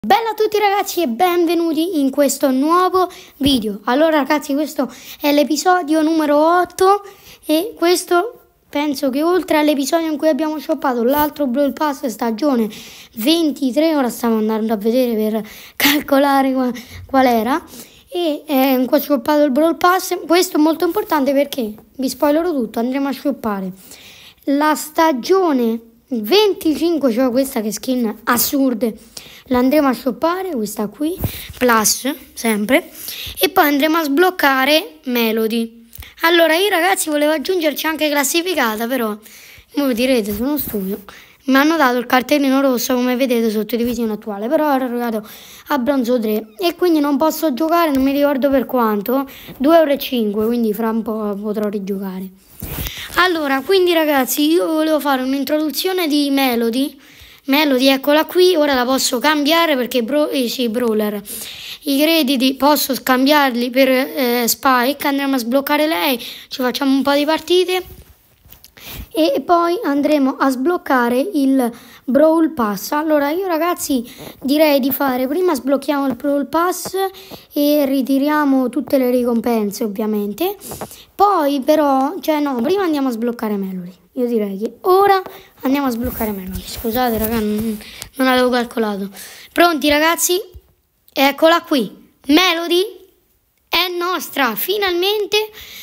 Bella a tutti ragazzi e benvenuti in questo nuovo video. Allora ragazzi, questo è l'episodio numero 8 e questo penso che oltre all'episodio in cui abbiamo shoppato l'altro Brawl Pass stagione 23, ora stiamo andando a vedere per calcolare qual era, e qua ho shoppato il Brawl Pass. Questo è molto importante perché, vi spoilerò tutto, andremo a shoppare la stagione 25, cioè questa che skin assurde, la andremo a shoppare, questa qui, plus, sempre, e poi andremo a sbloccare Melody. Allora, io ragazzi volevo aggiungerci anche classificata, però, come direte, sono stupido. Mi hanno dato il cartellino rosso, come vedete, sotto divisione attuale, però ero arrivato a bronzo 3 e quindi non posso giocare, non mi ricordo per quanto, 2,05 €, quindi fra un po' potrò rigiocare. Allora, quindi ragazzi, io volevo fare un'introduzione di Melody. Melody, eccola qui, ora la posso cambiare perché Brawler, i crediti posso scambiarli per Spike. Andremo a sbloccare lei, ci facciamo un po' di partite e poi andremo a sbloccare il Brawl Pass. Allora io ragazzi direi di fare, prima sblocchiamo il Brawl Pass e ritiriamo tutte le ricompense ovviamente, poi però, prima andiamo a sbloccare Melody. Io direi che ora andiamo a sbloccare Melody. Scusate raga, non avevo calcolato. Pronti ragazzi? Eccola qui, Melody è nostra, finalmente.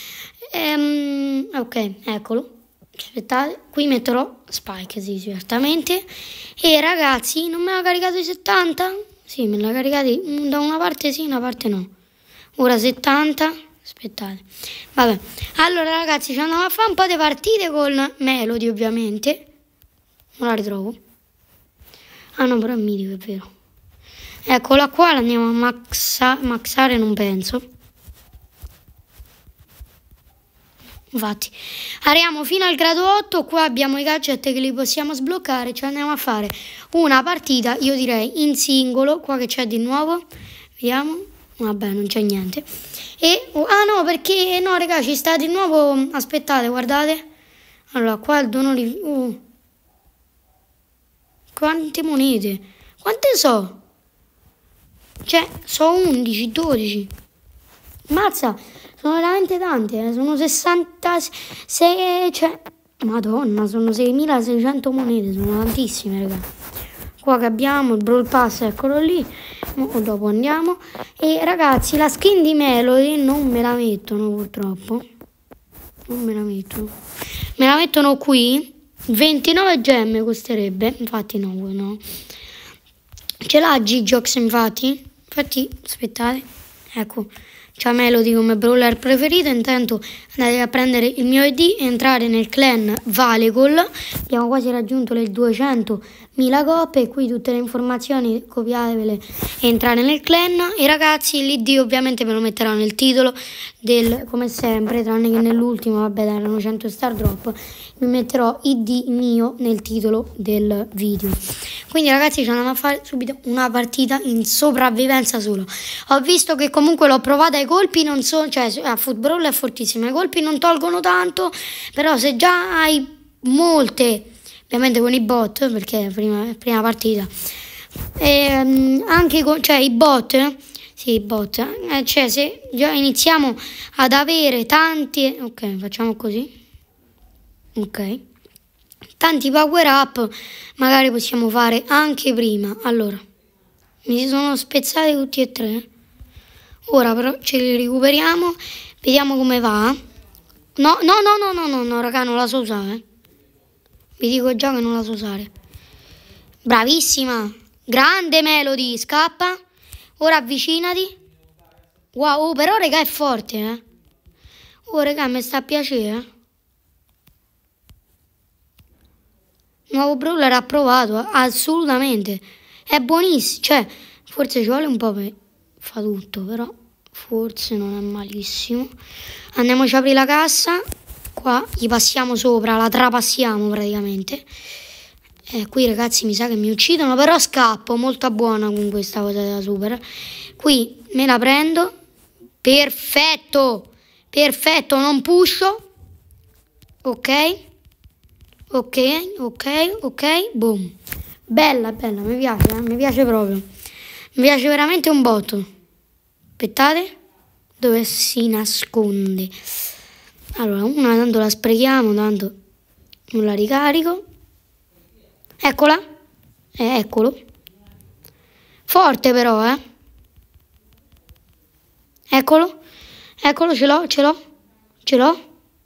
Ok, eccolo. Aspettate, qui metterò Spike, sì, certamente. E ragazzi, non me l'ha caricato i 70? Sì, me l'ha caricati da una parte sì, una parte no. Ora 70, aspettate. Vabbè, allora ragazzi, ci andiamo a fare un po' di partite con Melody, ovviamente. Non la ritrovo. Ah no, però è mitico, è vero. Eccola qua, la andiamo a maxare, non penso. Infatti arriviamo fino al grado 8, qua abbiamo i gadget che li possiamo sbloccare, ci andiamo a fare una partita, io direi in singolo, qua che c'è di nuovo, vediamo, vabbè non c'è niente, e, no perché, no raga ci sta di nuovo, aspettate guardate, allora qua il dono di, quante monete, quante so? Cioè, so 11, 12, mazza! Sono veramente tante, sono 66, cioè, madonna, sono 6.600 monete, sono tantissime, raga. Qua che abbiamo il Brawl Pass, eccolo lì, dopo andiamo. E ragazzi, la skin di Melody non me la mettono purtroppo, non me la mettono. Me la mettono qui, 29 gemme costerebbe, infatti no. Ce l'ha Gijox infatti, aspettate, ecco. C'ha Melody come brawler preferito, intanto andate a prendere il mio ID e entrare nel clan Valegol. Abbiamo quasi raggiunto le 200.000 coppe e qui tutte le informazioni copiatevele e entrare nel clan. E ragazzi l'ID ovviamente ve lo metterò nel titolo come sempre, tranne che nell'ultimo, vabbè erano 100 star drop, mi metterò ID mio nel titolo del video. Quindi ragazzi ci andiamo a fare subito una partita in sopravvivenza solo. Ho visto che comunque l'ho provata, i colpi non sono, cioè a Football è fortissimo, i colpi non tolgono tanto, però se già hai molte, ovviamente con i bot, perché è prima partita, anche con, cioè i bot, sì i bot, cioè se già iniziamo ad avere tanti, ok facciamo così, ok, tanti power up magari possiamo fare anche prima. Allora mi si sono spezzati tutti e tre, ora però ce li recuperiamo, vediamo come va. No raga, non la so usare, vi dico già che non la so usare. Bravissima, grande Melody, scappa, ora avvicinati. Wow, però raga è forte, oh raga mi sta a piacere, nuovo brawler approvato, assolutamente, è buonissimo, cioè forse ci vuole un po' per fa tutto, però forse non è malissimo. Andiamoci a aprire la cassa, qua gli passiamo sopra, la trapassiamo praticamente. Qui ragazzi mi sa che mi uccidono, però scappo, molto buona con questa cosa della super. Qui me la prendo, perfetto, non pusho, ok, boom, bella, mi piace proprio. Mi piace veramente un botto. Aspettate. Dove si nasconde? Allora, una tanto la sprechiamo, tanto non la ricarico. Eccola. Eccolo. Forte però, Eccolo. Eccolo, ce l'ho.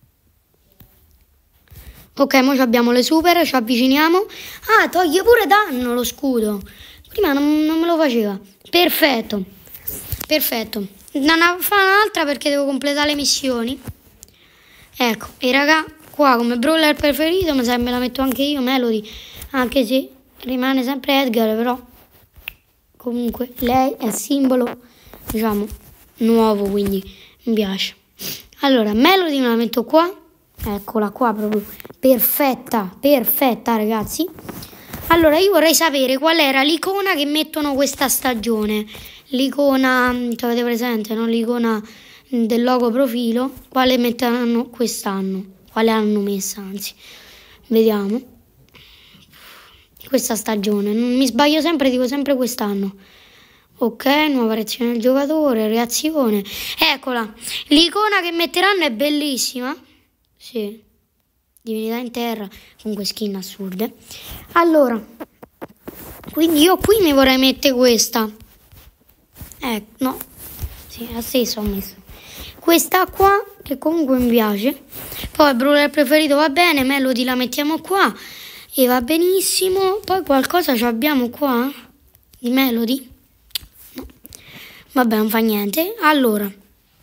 Ok, ora abbiamo le super, ci avviciniamo. Ah, toglie pure danno lo scudo. Prima non me lo faceva. Perfetto. Non fa un'altra perché devo completare le missioni. Ecco, e raga, qua come brawler preferito mi sa che me la metto anche io, Melody. Anche se rimane sempre Edgar, però comunque lei è simbolo, diciamo, nuovo, quindi mi piace. Allora, Melody me la metto qua. Eccola qua proprio, perfetta ragazzi. Allora io vorrei sapere qual era l'icona che mettono questa stagione. L'icona, avete presente, no? L'icona del logo profilo. Quale metteranno quest'anno? Quale hanno messa, anzi. Vediamo. Questa stagione, non mi sbaglio sempre, dico sempre quest'anno. Ok, nuova reazione del giocatore, reazione. Eccola, l'icona che metteranno è bellissima. Sì, divinità in terra, comunque skin assurde. Allora, quindi io qui mi vorrei mettere questa. No, sì, la stessa ho messo. Questa qua, che comunque mi piace. Poi il brawler preferito va bene, Melody la mettiamo qua. E va benissimo. Poi qualcosa ci abbiamo qua? Di Melody? No. Vabbè, non fa niente. Allora,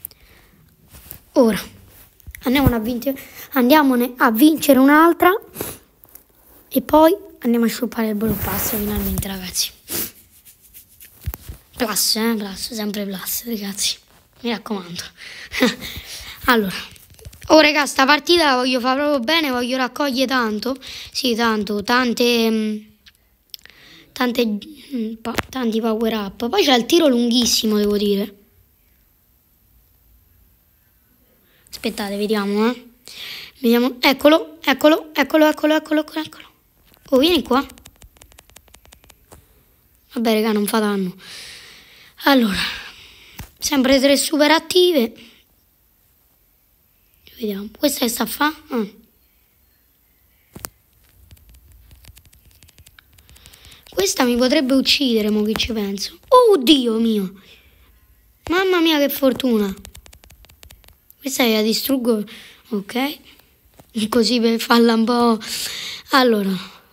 ora. Andiamone a vincere un'altra e poi andiamo a sciupare il Brawl Pass finalmente, ragazzi. Plus, sempre plus, ragazzi, mi raccomando. Allora, raga, sta partita la voglio fare proprio bene, voglio raccogliere tanto, sì, tanti power up. Poi c'è il tiro lunghissimo, devo dire. Aspettate, vediamo, Vediamo, eccolo. Oh, vieni qua. Vabbè, raga, non fa danno. Allora, sempre 3 super attive. Vediamo, questa che sta a fa? Questa mi potrebbe uccidere, mo che ci penso. Oh, Dio mio. Mamma mia, che fortuna. Questa la distruggo, ok, così per farla un po'. Allora,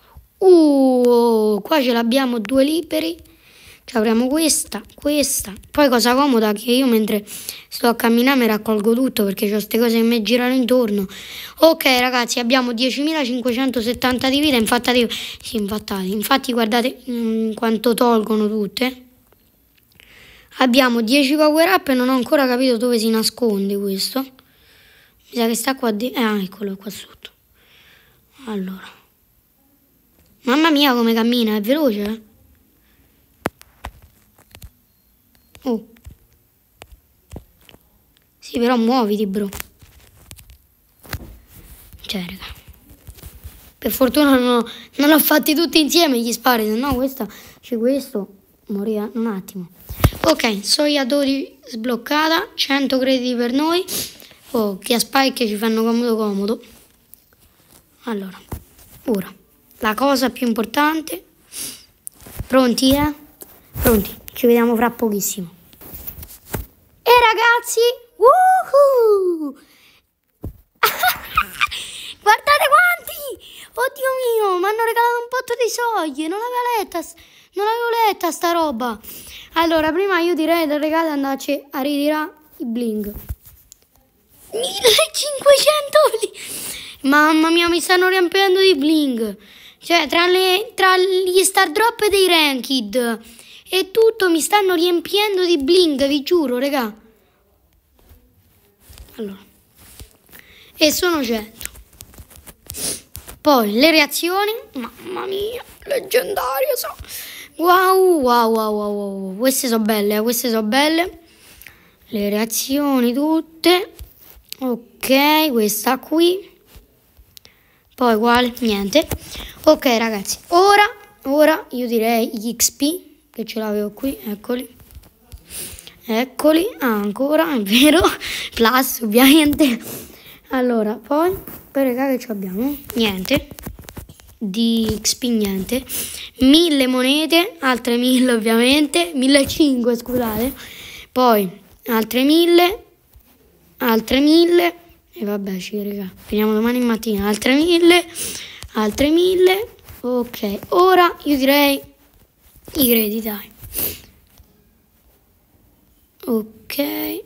qua ce l'abbiamo 2 liberi, ci apriamo questa, poi cosa comoda che io mentre sto a camminare mi raccolgo tutto perché ho queste cose che mi girano intorno. Ok ragazzi, abbiamo 10.570 di vita, infatti guardate quanto tolgono tutte. Abbiamo 10 power up e non ho ancora capito dove si nasconde questo. Mi sa che sta qua eccolo qua sotto. Allora. Mamma mia come cammina, è veloce, Oh. Sì, però muoviti, bro. Cioè, raga. Per fortuna non l'ho fatti tutti insieme gli spari, se no questo moriva un attimo. Ok, Soia 12 sbloccata, 100 crediti per noi. Oh, che a Spike ci fanno comodo. Allora, ora, la cosa più importante. Pronti, Pronti, ci vediamo fra pochissimo. E ragazzi, guardate quanti! Oddio mio, mi hanno regalato un botto di soldi, non l'avevo letta sta roba. Allora, prima io direi del regalo andarci a ritirare i bling. 1500! Mamma mia, mi stanno riempendo di bling. Cioè, tra gli star drop dei ranked e tutto mi stanno riempiendo di bling, vi giuro, raga. Allora. E sono 100. Poi le reazioni, mamma mia, leggendario, wow. Queste sono belle, Le reazioni tutte. Ok, questa qui. Poi quale? Niente. Ok ragazzi, ora io direi gli XP. che ce l'avevo qui, eccoli. Eccoli, ancora, è vero, plus ovviamente. Allora, poi, per raga che abbiamo? Niente, di XP niente, 1000 monete, altre 1000 ovviamente, 1500 scusate, poi altre 1000, e vabbè ci raga, finiamo domani mattina, altre 1000, ok, ora io direi i crediti dai. Ok,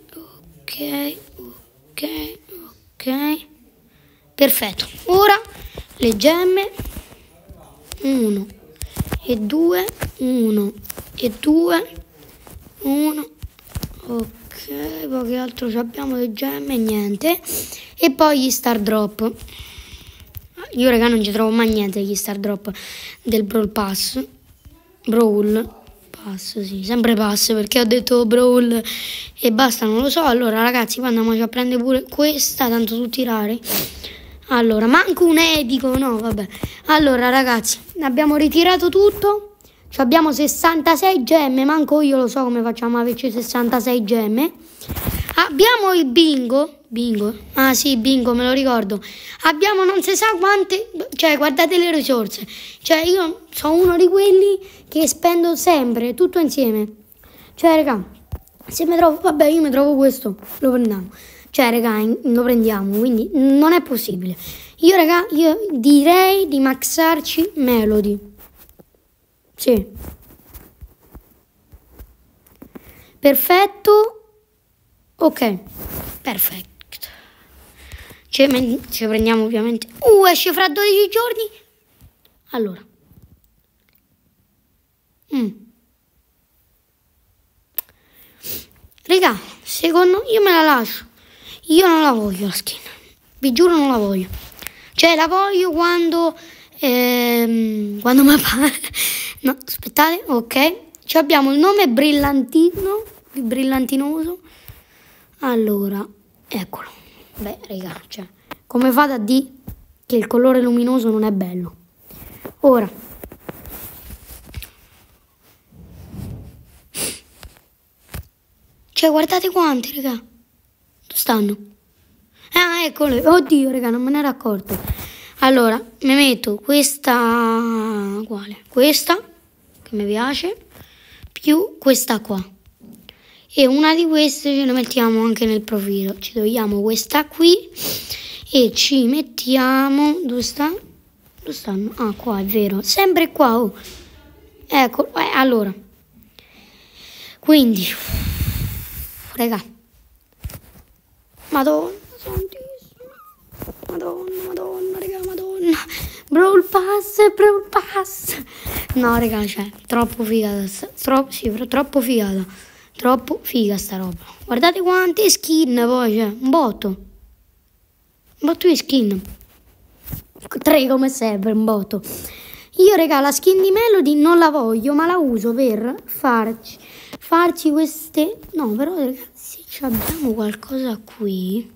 perfetto. Ora le gemme 1 e 2, 1 e 2, 1. Ok, poi che altro abbiamo? Le gemme, niente. E poi gli star drop. Io raga non ci trovo mai niente degli star drop del Brawl Pass. Brawl Pass, sì, sempre Pass perché ho detto Brawl e basta, non lo so. Allora ragazzi, poi andiamoci a prendere pure questa, tanto tutti rari. Allora, manco un edico, no, vabbè. Allora ragazzi, abbiamo ritirato tutto. Abbiamo 66 gemme, manco io lo so come facciamo a averci 66 gemme. Abbiamo il bingo. Ah sì, bingo, me lo ricordo. Abbiamo non si sa quante, cioè guardate le risorse. Cioè io sono uno di quelli che spendo sempre, tutto insieme. Cioè raga, se mi trovo, vabbè io mi trovo questo, lo prendiamo. Cioè raga, lo prendiamo, quindi non è possibile. Io raga, io direi di maxarci Melody. Sì. Perfetto. Ok, perfetto. Ci prendiamo ovviamente. Esce fra 12 giorni. Allora. Raga, secondo io me la lascio. Io non la voglio la skin. Vi giuro non la voglio. Cioè la voglio quando mi pare. No, aspettate, ok. Ci abbiamo il nome brillantino, brillantinoso. Allora, eccolo. Beh, raga, cioè, come fate a dire che il colore luminoso non è bello? Ora. Cioè, guardate quanti, raga. Dove stanno? Ah, eccole. Oddio, raga, non me ne ero accorto. Allora, mi metto questa. Quale? Questa, che mi piace, più questa qua. E una di queste ce la mettiamo anche nel profilo. Ci togliamo questa qui e ci mettiamo. Dove sta? Dove stanno? Ah, qua è vero. Sempre qua. Oh. Ecco. Allora. Quindi. Raga. Madonna santissima. Madonna, raga, madonna. Brawl Pass. No, raga, cioè, troppo figata. Troppo figata. Troppo figa sta roba. Guardate quante skin poi c'è. Un botto di skin. 3 come sempre, un botto. Io raga la skin di Melody non la voglio, ma la uso per farci queste. No, però ragazzi, abbiamo qualcosa qui.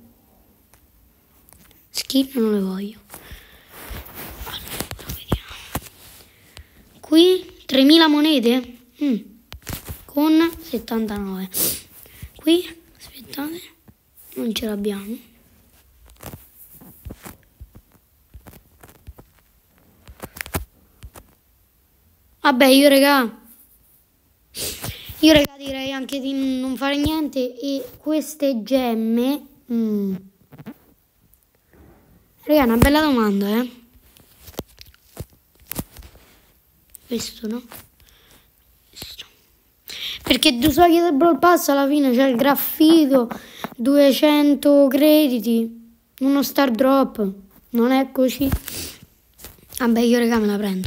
Skin non le voglio. Allora, vediamo. Qui 3000 monete. Con 79. Qui, aspettate, non ce l'abbiamo. Vabbè, io raga direi anche di non fare niente. E queste gemme raga, una bella domanda, questo no? Perché tu sai che del Brawl Pass alla fine c'è il graffito, 200 crediti, uno star drop, non è così? Vabbè, io raga me la prendo.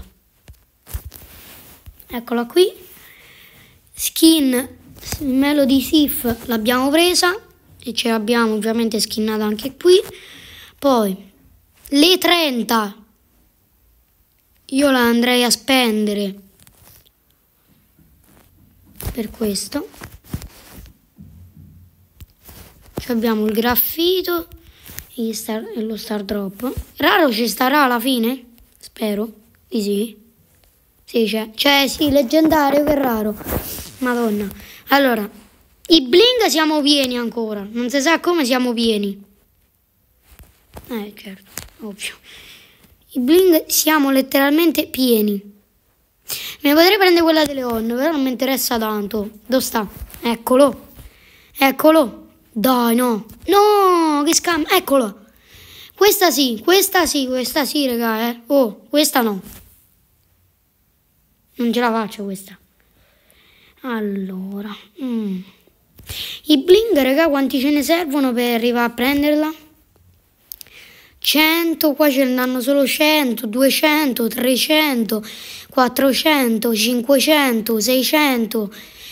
Eccola qui. Skin Melody Sif l'abbiamo presa e ce l'abbiamo ovviamente skinnata anche qui. Poi le 30 io la andrei a spendere per questo. Abbiamo il graffito e lo star drop. Raro ci starà alla fine? Spero di sì. Sì, c'è. Cioè, sì, leggendario, che raro. Madonna. Allora, i bling siamo pieni ancora. Non si sa come siamo pieni. Certo, ovvio. I bling siamo letteralmente pieni. Mi potrei prendere quella delle Leon, però non mi interessa tanto. Dove sta? Eccolo. Eccolo. Dai, no. No, che scam. Eccolo. Questa sì, raga, eh. Oh, questa no. Non ce la faccio questa. Allora. I bling, raga, quanti ce ne servono per arrivare a prenderla? 100, qua ce ne danno solo 100, 200, 300, 400, 500, 600,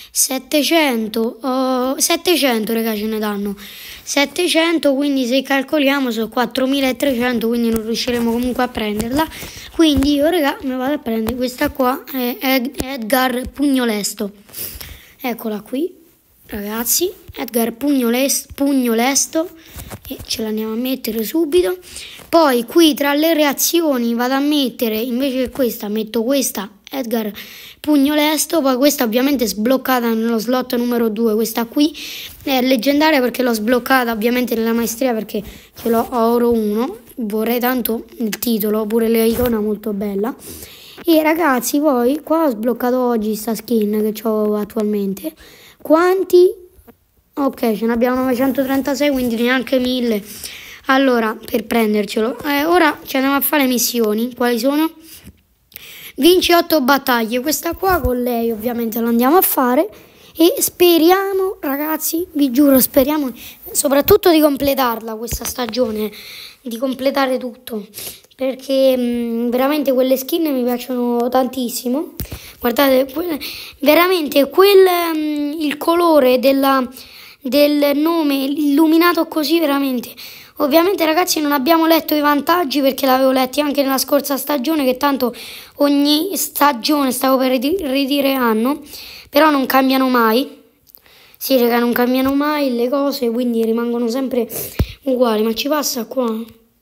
700, 700 raga ce ne danno. 700, quindi se calcoliamo sono 4300, quindi non riusciremo comunque a prenderla. Quindi io raga mi vado a prendere questa qua, è Edgar Pugnolesto. Eccola qui. Ragazzi, Edgar Pugno Lesto, e ce l'andiamo a mettere subito. Poi qui tra le reazioni vado a mettere, invece che questa, metto questa Edgar Pugno Lesto. Poi questa ovviamente sbloccata nello slot numero 2. Questa qui è leggendaria perché l'ho sbloccata ovviamente nella maestria, perché ce l'ho a oro 1. Vorrei tanto il titolo, pure l'icona molto bella. E ragazzi, poi qua ho sbloccato oggi sta skin che ho attualmente. Quanti? Ok, ce ne abbiamo 936, quindi neanche 1000. Allora, per prendercelo. Ora ci andiamo a fare missioni. Quali sono? Vinci 8 battaglie. Questa qua con lei ovviamente la andiamo a fare. E speriamo, ragazzi, vi giuro, speriamo soprattutto di completarla questa stagione. Di completare tutto. Perché veramente quelle skin mi piacciono tantissimo. Guardate, veramente il colore del nome illuminato così, veramente. Ovviamente ragazzi non abbiamo letto i vantaggi perché l'avevo letti anche nella scorsa stagione, che tanto ogni stagione stavo per ridire anno, però non cambiano mai. Sì raga, non cambiano mai le cose, quindi rimangono sempre uguali. Ma ci passa qua?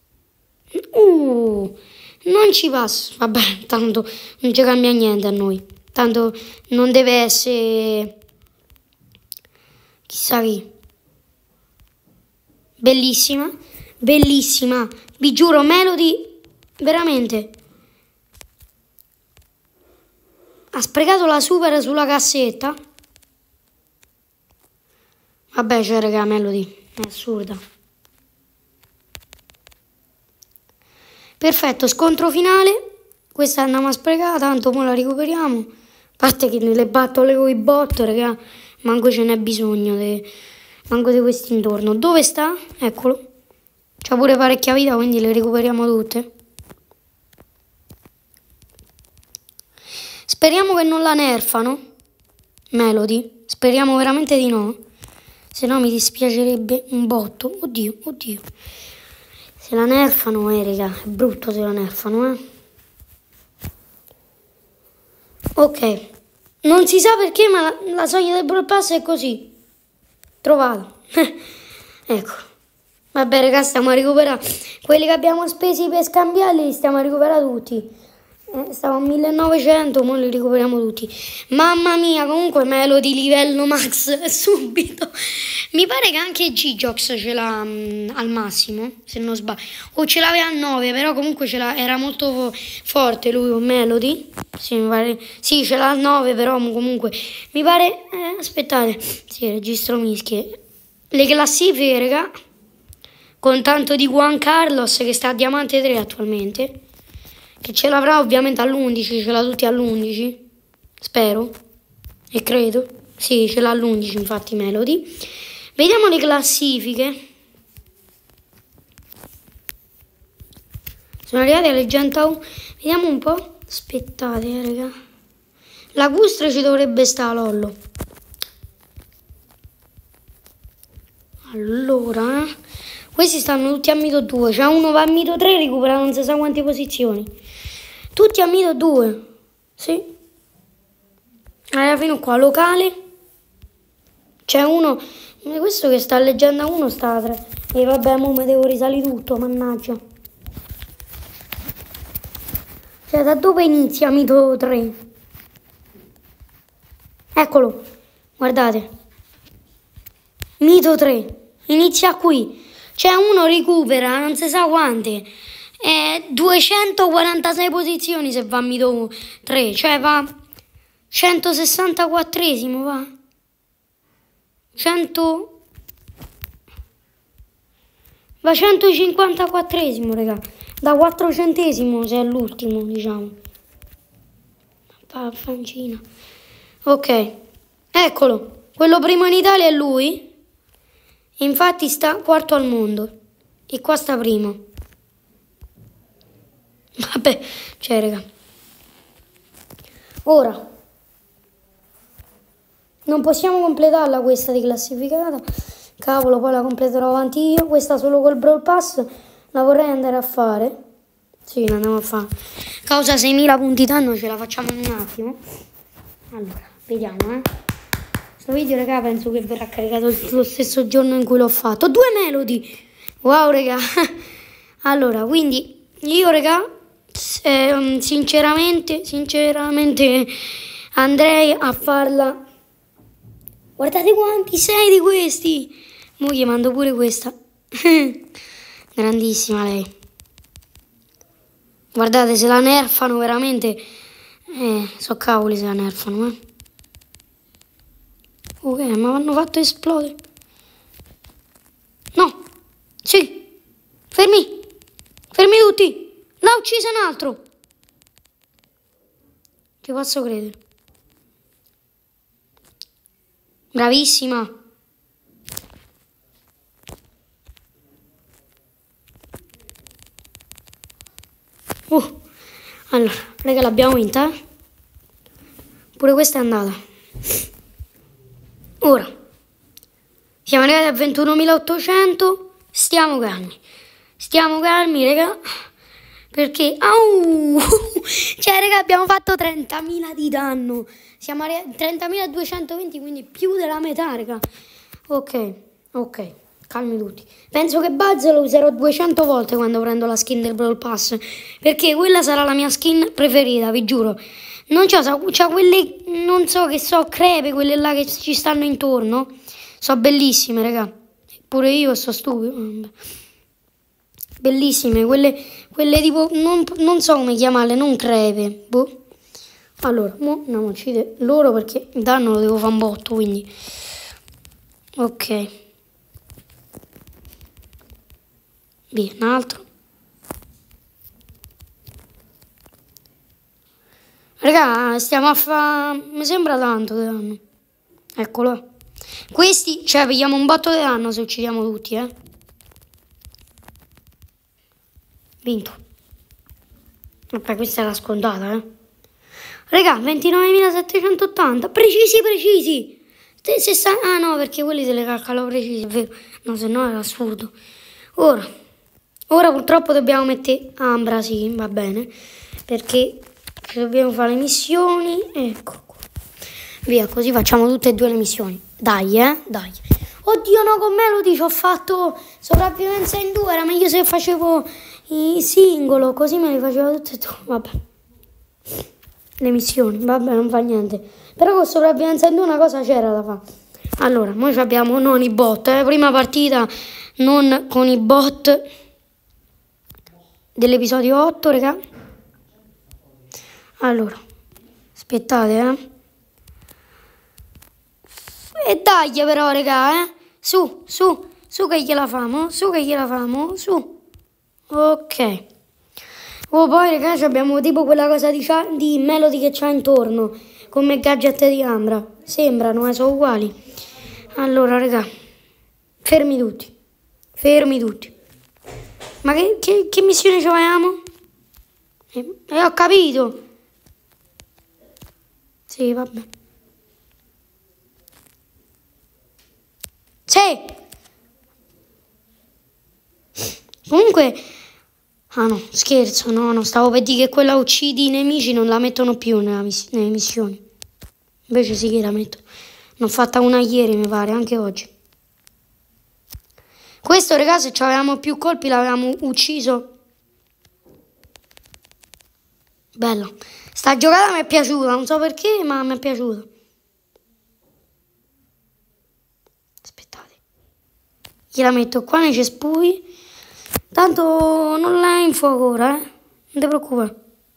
Non ci passa. Vabbè, tanto non ci cambia niente a noi. Tanto non deve essere chissà chi. Bellissima, bellissima. Vi giuro, Melody veramente ha sprecato la super sulla cassetta. Vabbè, cioè raga, Melody è assurda. Perfetto, scontro finale. Questa andiamo a sprecare, tanto poi la recuperiamo. A parte che nelle battole con i bot, raga, manco ce n'è bisogno, manco di questi intorno. Dove sta? Eccolo. C'ha pure parecchia vita, quindi le recuperiamo tutte. Speriamo che non la nerfano, Melody. Speriamo veramente di no. Se no mi dispiacerebbe un botto. Oddio, oddio. Se la nerfano, raga, è brutto se la nerfano, Ok. Non si sa perché, ma la soglia del Brawl Pass è così. Trovato. Ecco. Vabbè, raga, stiamo a recuperare. Quelli che abbiamo spesi per scambiarli, li stiamo a recuperare tutti. Stavo a 1900, ora li recuperiamo tutti. Mamma mia, comunque Melody livello max subito. Mi pare che anche Gijox ce l'ha al massimo, se non sbaglio. O ce l'aveva a 9, però comunque era molto forte lui con Melody. Sì, mi pare. Sì, ce l'ha a 9, però comunque mi pare. Aspettate, sì, registro mischie. Le classifiche, raga, con tanto di Juan Carlos che sta a diamante 3 attualmente. Che ce l'avrà ovviamente all'11, ce l'ha tutti all'11, spero, e credo. Sì, ce l'ha all'11 infatti Melody. Vediamo le classifiche. Sono arrivati alle 101. Vediamo un po'. Aspettate, raga. La Gustra ci dovrebbe stare, lollo. Allora, questi stanno tutti a mito 2. C'è uno va a mito 3 e recupera non si sa quante posizioni. Tutti a mito 2. Sì. Allora, fino qua, locale. C'è uno. Questo che sta a leggenda 1 sta a 3. E vabbè, mo mi devo risalire tutto, mannaggia. Cioè, da dove inizia mito 3? Eccolo, guardate. Mito 3. Inizia qui. C'è uno recupera, non si sa quante. 246 posizioni se va a Mito 3. Cioè va 164esimo, va. 154esimo, raga. Da 400esimo se è l'ultimo, diciamo. Fancina. Ok, eccolo. Quello primo in Italia è lui. Infatti sta quarto al mondo. E qua sta primo. Vabbè, cioè, raga. Ora. Non possiamo completarla questa di classificata. Cavolo, poi la completerò avanti io. Questa solo col Brawl Pass la vorrei andare a fare. Sì, la andiamo a fare. Causa 6.000 punti danno, ce la facciamo in un attimo. Allora, vediamo, Questo video, raga, penso che verrà caricato lo stesso giorno in cui l'ho fatto. 2 Melody! Wow, raga. Allora, quindi, io, raga, sinceramente, andrei a farla. Guardate quanti, 6 di questi! Mo' gli mando pure questa. Grandissima lei. Guardate, se la nerfano veramente... so cavoli se la nerfano, Ok, ma l'hanno fatto esplodere. No! Sì! Fermi! Fermi tutti! L'ha ucciso un altro! Ci posso credere. Bravissima! Allora, raga, l'abbiamo vinta. Pure questa è andata. Ora, siamo arrivati a 21.800. Stiamo calmi, raga. Perché, cioè, raga, abbiamo fatto 30.000 di danno. Siamo arrivati a 30.220, quindi più della metà, raga. Ok, calmi tutti. Penso che Buzz lo userò 200 volte quando prendo la skin del Brawl Pass, perché quella sarà la mia skin preferita, vi giuro. Non c'ho quelle, non so, che so, crepe, quelle là che ci stanno intorno. So bellissime, raga. Pure io sto stupido. Bellissime, quelle tipo, non so come chiamarle, non crepe. Boh. Allora, andiamo a uccidere loro perché il danno lo devo fare un botto, quindi. Ok. Via, un altro. Raga, stiamo a fare... Mi sembra tanto di danno. Eccolo. Questi, cioè, pigliamo un botto di danno se uccidiamo tutti, Vinto. Vabbè, questa è la scontata, Raga, 29.780. Precisi. Ah, no, perché quelli se le calcolo precisi, è vero. No, se no era assurdo. Ora purtroppo dobbiamo mettere Ambra, sì, va bene. Perché... dobbiamo fare le missioni. Ecco qua. Via, così facciamo tutte e due le missioni. Dai. Oddio, no, con Melody ci ho fatto sopravvivenza in 2. Era meglio se facevo il singolo, così me le facevo tutte e due. Vabbè. Le missioni, vabbè, non fa niente. Però con sopravvivenza in 2 una cosa c'era da fare. Allora, noi abbiamo non i bot, prima partita non con i bot dell'episodio 8, raga. Allora, aspettate, E dai però, raga, Su che gliela famo, su. Ok. Poi, raga, abbiamo tipo quella cosa di Melody che c'ha intorno, come gadget di Ambra. Sembrano, sono uguali. Allora, raga, fermi tutti. Ma che missione ci avevamo? Ho capito. Sì, vabbè. Sì. Comunque... Ah no, scherzo, no, stavo per dire che quella uccidi i nemici non la mettono più nelle missioni. Invece sì che la mettono. Ne ho fatta una ieri, mi pare, anche oggi. Questo, raga, se avevamo più colpi l'avevamo ucciso. Bello. Sta giocata mi è piaciuta, non so perché, ma mi è piaciuta. gliela metto qua nei cespugli. Tanto non la infuoco ora, non ti preoccupare.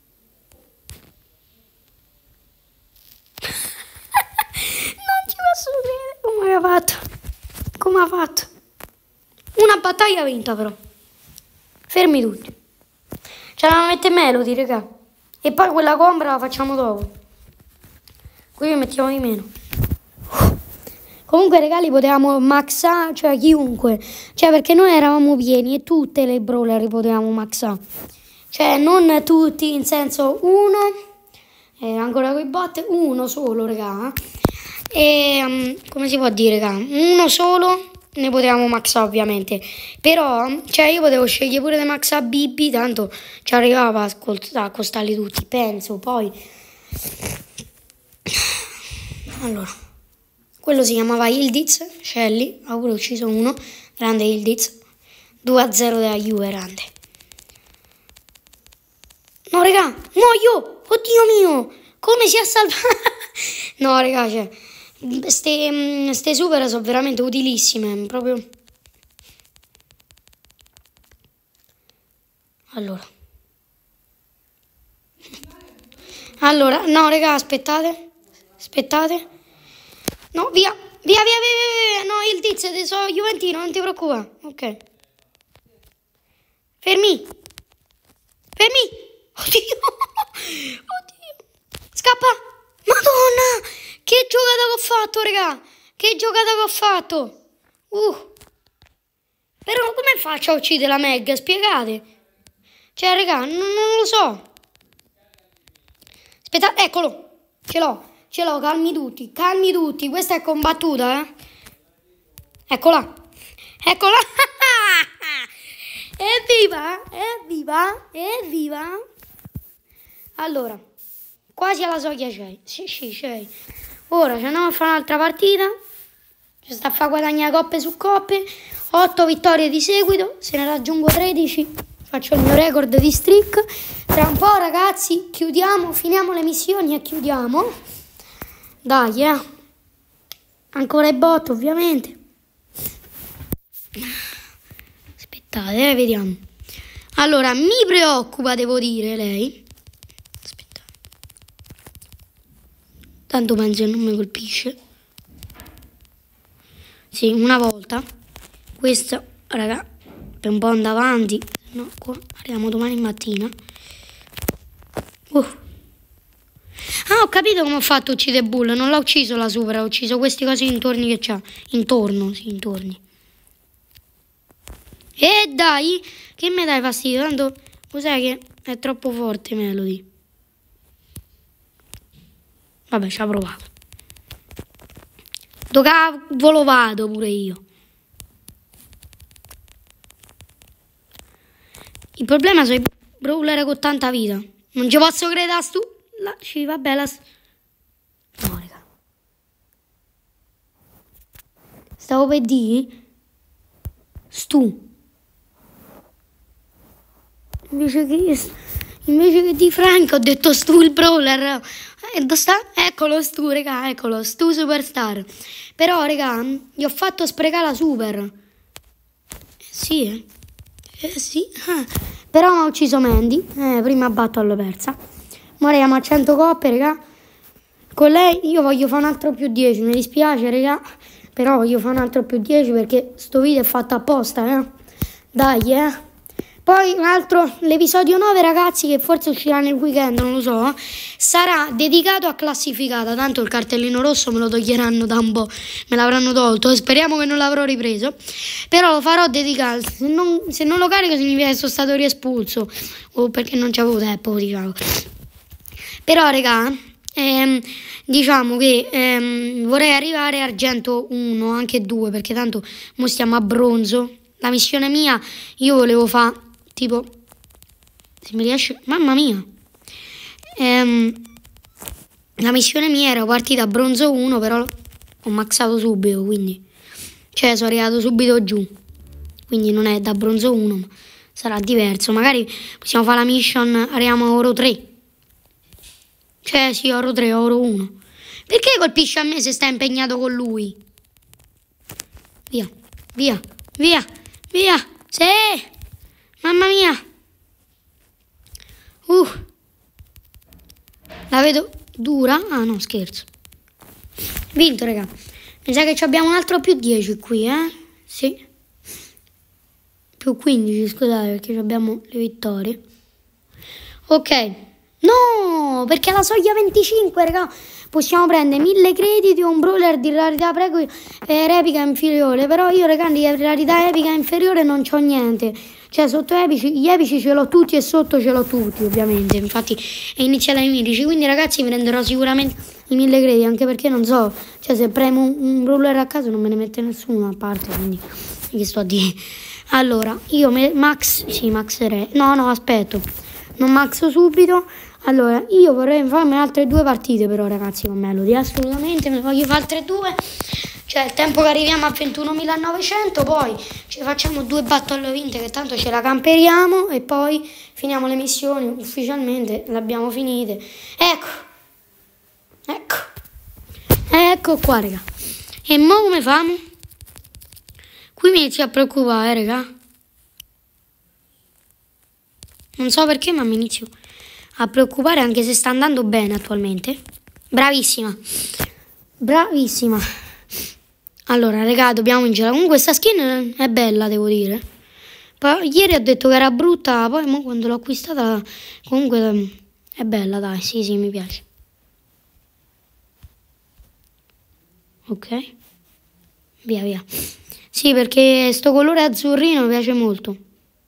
Non ci posso credere come ha fatto. Come ha fatto. Una battaglia vinta però. Fermi tutti. Ce la mette Melody, raga. E poi quella compra la facciamo dopo. Qui mettiamo di meno. Comunque regali potevamo maxare, cioè chiunque. Cioè perché noi eravamo pieni e tutte le brawler potevamo maxare. Cioè non tutti, in senso uno. Ancora coi bot, uno solo, raga. E come si può dire, raga? Uno solo ne potevamo maxare ovviamente. Però, cioè io potevo scegliere pure di maxare Bibi, tanto ci arrivava a costarli tutti, penso. Poi allora, quello si chiamava Ildiz, Shelly, ha pure ucciso uno, grande Ildiz, 2-0 della Juve, grande. No, raga, muoio, oddio mio, come si è salvato? No, raga, cioè, ste super sono veramente utilissime, proprio. Allora, no, raga, aspettate. No, via. No, il tizio, sono Juventino, non ti preoccupare. Ok. Fermi. Oddio. Scappa. Madonna. Che giocata che ho fatto, raga. Però come faccio a uccidere la Meg? Spiegate. Cioè, raga, non lo so. Aspetta, eccolo. Ce l'ho, calmi tutti. Questa è combattuta, eh. Eccola. Evviva. Allora, quasi alla soglia c'hai. Sì, c'hai. Ora ci andiamo a fare un'altra partita. Ci sta a fare guadagnare coppe su coppe. 8 vittorie di seguito. Se ne raggiungo 13, faccio il mio record di streak. Tra un po', ragazzi, chiudiamo, finiamo le missioni e chiudiamo. Dai, ancora i bot, ovviamente. Aspettate, vediamo. Allora, mi preoccupa, devo dire, lei. Aspettate. Tanto penso che non mi colpisce. Sì, una volta. Questo, raga, per un po' andare avanti. No, qua arriviamo domani mattina. Ah, ho capito come ho fatto a uccidere Bull. Non l'ho ucciso la super, ho ucciso questi cosi intorni che c'ha. Intorni. E dai, che mi dai fastidio? Tanto lo sai che è troppo forte Melody. Vabbè, ci ha provato. Dove cavolo vado pure io? Il problema sono i brawler con tanta vita. Non ci posso credere vabbè, no, raga. Stavo per dire invece che di Frank ho detto il brawler. Dove sta? Eccolo raga, eccolo, superstar. Però, raga, gli ho fatto sprecare la super. Sì. Però mi ha ucciso Mandy. Prima battle l'ho persa. Ora siamo a 100 coppe, raga. Con lei io voglio fare un altro più 10. Mi dispiace, raga, però voglio fare un altro più 10 perché sto video è fatto apposta, Dai, Poi un altro, l'episodio 9, ragazzi, che forse uscirà nel weekend, non lo so, sarà dedicato a classificata. Tanto il cartellino rosso me lo toglieranno da un po', me l'avranno tolto, speriamo che non l'avrò ripreso. Però lo farò dedicato. Se non lo carico significa che sono stato riespulso, o perché non c'avevo tempo, diciamo. Però, raga, diciamo che vorrei arrivare a argento 1, anche 2, perché tanto mo stiamo a bronzo. La missione mia, io volevo fare, tipo, se mi riesce, mamma mia, la missione mia era partita a bronzo 1, però ho maxato subito, quindi, cioè sono arrivato subito giù, quindi non è da bronzo 1, ma sarà diverso. Magari possiamo fare la mission, arriviamo a oro 3. Cioè sì, oro 3, oro 1. Perché colpisce a me se sta impegnato con lui? Via. Via, via. Sì. Mamma mia. La vedo dura. Ah no, scherzo. Vinto, raga. Mi sa che abbiamo un altro più 10 qui, Sì. Più 15, scusate, perché abbiamo le vittorie. Ok. No, perché alla soglia 25, raga, possiamo prendere 1000 crediti o un brawler di rarità per epica inferiore. Però io, raga, di rarità epica inferiore non c'ho niente. Cioè, sotto epici, gli epici ce l'ho tutti e sotto ce l'ho tutti, ovviamente. Infatti è iniziata ai 10. Quindi, ragazzi, mi prenderò sicuramente i 1000 crediti, anche perché non so, cioè, se premo un brawler a caso non me ne mette nessuno a parte, quindi che sto a dire. Allora, io max, sì, maxerei. No, aspetto. Non maxo subito. Allora, io vorrei farmi altre 2 partite però, ragazzi, con Melody. Assolutamente, me ne voglio fare altre 2. Cioè, il tempo che arriviamo a 21.900, poi ci facciamo 2 battle vinte, che tanto ce la camperiamo, e poi finiamo le missioni. Ufficialmente le abbiamo finite. Ecco qua, raga. E mo come famo? Qui mi inizio a preoccupare, raga. Non so perché, ma mi inizio a preoccupare, anche se sta andando bene attualmente. Bravissima. Bravissima. Allora, raga, dobbiamo vincere. Comunque questa skin è bella, devo dire. Poi, ieri ho detto che era brutta, poi mo quando l'ho acquistata comunque è bella, dai. Sì, mi piace. Ok. Via. Sì, perché sto colore azzurrino mi piace molto.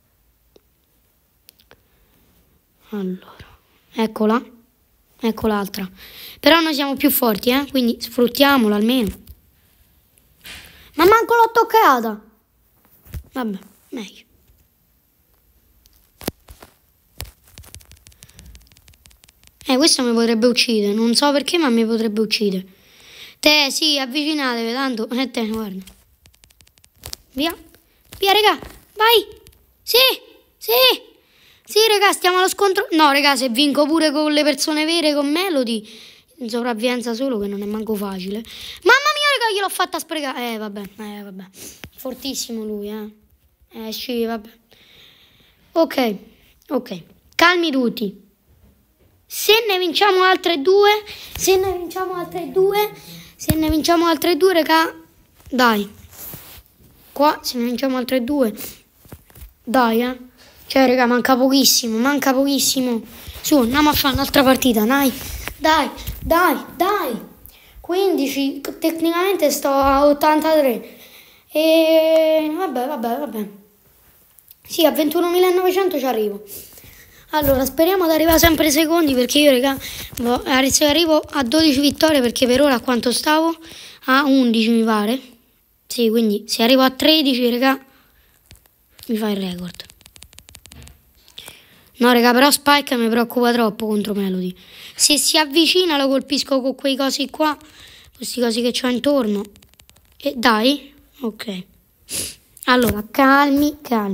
Allora, eccola. Ecco l'altra. Però noi siamo più forti, quindi sfruttiamola almeno. Ma manco l'ho toccata. Vabbè, meglio. Questo mi potrebbe uccidere. Non so perché, ma mi potrebbe uccidere. Te, sì, avvicinatevi, tanto. Te, guarda. Via, raga. Vai. Sì. Sì, raga, stiamo allo scontro. No, raga, se vinco pure con le persone vere, con Melody, in sopravvivenza solo, che non è manco facile. Mamma mia, raga, gliel'ho fatta sprecare. Vabbè. Fortissimo lui, sì, vabbè. Ok. Calmi tutti. Se ne vinciamo altre due, raga, dai. Qua, se ne vinciamo altre 2, dai, Cioè, raga, manca pochissimo. Su, andiamo a fare un'altra partita, dai. 15, tecnicamente sto a 83. E vabbè. Sì, a 21.900 ci arrivo. Allora, speriamo di arrivare sempre secondi, perché io, raga, se arrivo a 12 vittorie, perché per ora a quanto stavo? A 11 mi pare. Sì, quindi se arrivo a 13, raga, mi fa il record. No, raga, però Spike mi preoccupa troppo contro Melody. Se si avvicina lo colpisco con quei cosi qua, questi cosi che c'ho intorno. E dai, ok. Allora, calmi.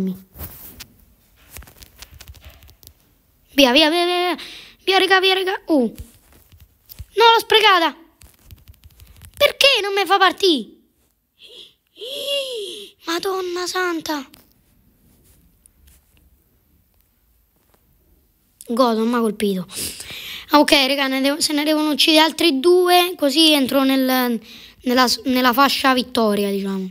Via, raga. No, l'ho sprecata. Perché non mi fa partire? Madonna santa. God, non mi ha colpito. Ok, raga, se ne devono uccidere altri 2, così entro nella fascia vittoria, diciamo.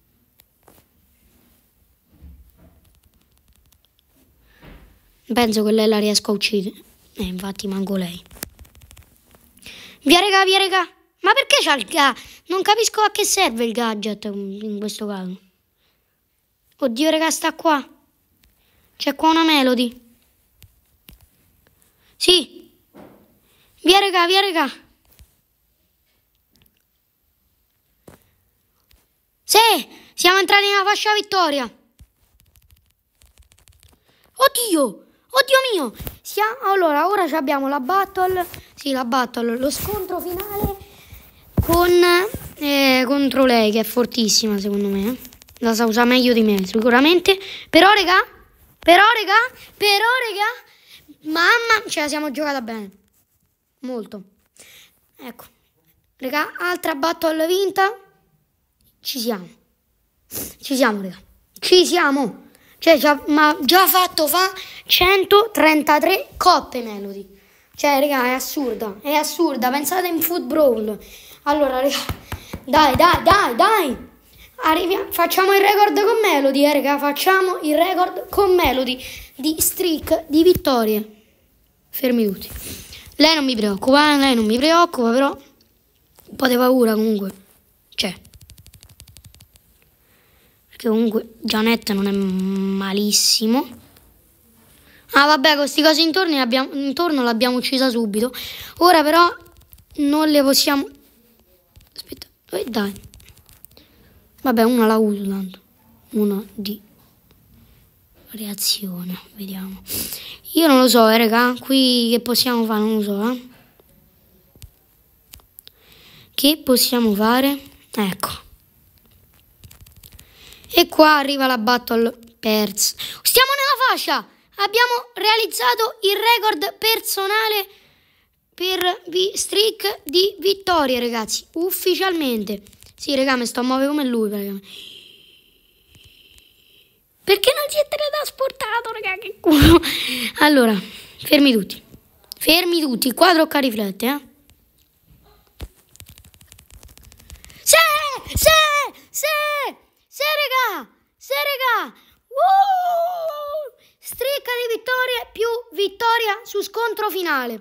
Penso che lei la riesca a uccidere. Infatti manco lei. Via, raga. Ma perché c'ha il gadget? Non capisco a che serve il gadget in questo caso. Oddio, raga, sta qua. C'è qua una Melody. Sì. Via, raga. Sì, siamo entrati nella fascia vittoria. Oddio mio. Allora, ora abbiamo la battle. Sì, la battle, lo scontro finale contro lei, che è fortissima secondo me. La sa usare meglio di me, sicuramente. Però, raga, mamma, ce la siamo giocata bene. Molto. Ecco. Raga, altra battle vinta. Ci siamo, raga. Ci siamo. Cioè, ma già fatto fa 133 coppe Melody. Cioè, raga, è assurda. È assurda. Pensate in Foot Brawl. Allora, raga, dai. Facciamo il record con Melody, raga. Facciamo il record con Melody di streak di vittorie. Fermi tutti. Lei non mi preoccupa, però un po' di paura comunque c'è. Perché comunque Gianetta non è malissimo. Ah vabbè, con questi cosi intorno l'abbiamo uccisa subito. Ora però non le possiamo... Aspetta, dai. Vabbè, una la uso tanto. Una di reazione, vediamo. Io non lo so, raga. Qui che possiamo fare? Non lo so, Che possiamo fare? Ecco. E qua arriva la battle perz. Stiamo nella fascia! Abbiamo realizzato il record personale per streak di vittorie, ragazzi. Ufficialmente. Sì, raga, mi sto a muovere come lui, praticamente. Perché non si è teletrasportato, raga, che culo. Allora, fermi tutti. Qua tocca riflettere, Sì, raga. Strecca di vittorie più vittoria su scontro finale.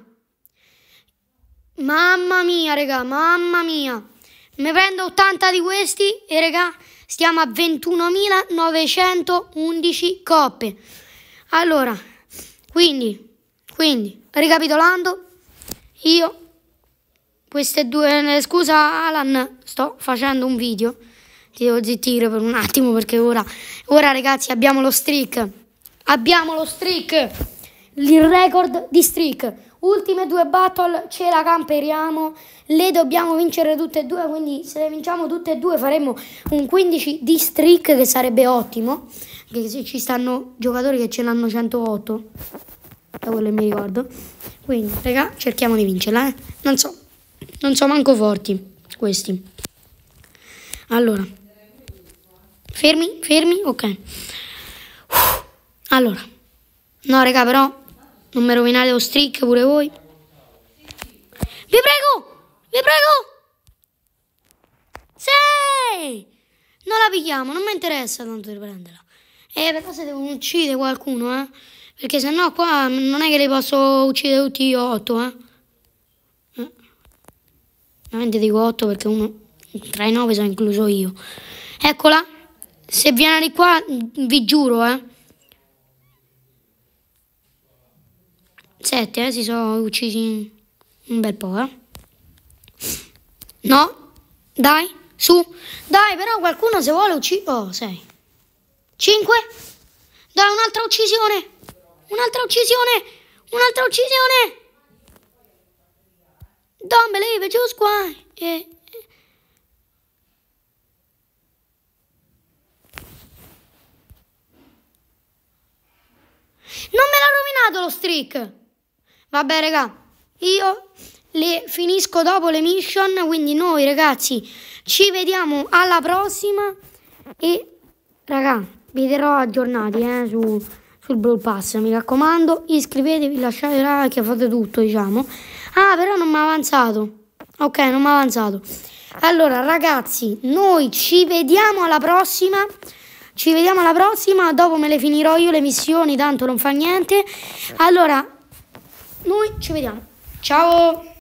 Mamma mia, raga, mamma mia. Mi prendo 80 di questi e, raga, stiamo a 21.911 coppe. Allora, quindi, ricapitolando, io, queste due, scusa Alan, sto facendo un video, ti devo zittire per un attimo perché ora ragazzi abbiamo lo streak, il record di streak. Ultime due battle ce la camperiamo, le dobbiamo vincere tutte e due, quindi se le vinciamo tutte e due faremo un 15 di streak, che sarebbe ottimo, perché se ci stanno giocatori che ce l'hanno 108, da quello che mi ricordo. Quindi, raga, cerchiamo di vincerla, Non so manco forti questi. Allora, fermi, ok. Allora, no, raga, però non mi rovinate lo streak pure voi. Vi prego! Sì! Non la pigliamo, non mi interessa tanto di prenderla. Però se devo uccidere qualcuno, Perché sennò qua non è che li posso uccidere tutti io 8, Ovviamente dico 8 perché uno tra i 9 sono incluso io. Eccola. Se viene di qua, vi giuro, 7, si sono uccisi un bel po', No, dai, su. Dai, però qualcuno se vuole uccidere... Oh, 6. 5. Dai, un'altra uccisione. Don't believe it, just why. Non me l'ha rovinato lo streak. Vabbè, raga, io le finisco dopo le mission, quindi noi, ragazzi, ci vediamo alla prossima e, raga, vi terrò aggiornati, sul Brawl Pass, mi raccomando. Iscrivetevi, lasciate like, fate tutto, diciamo. Ah, però non mi ha avanzato. Ok, non mi ha avanzato. Allora, ragazzi, noi ci vediamo alla prossima. Dopo me le finirò io le missioni, tanto non fa niente. Allora, noi ci vediamo. Ciao!